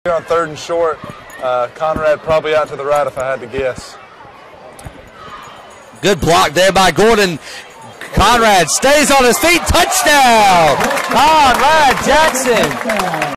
Here on 3rd and short, Conrad probably out to the right if I had to guess. Good block there by Gordon. Conrad stays on his feet. Touchdown! Conrad Jackson.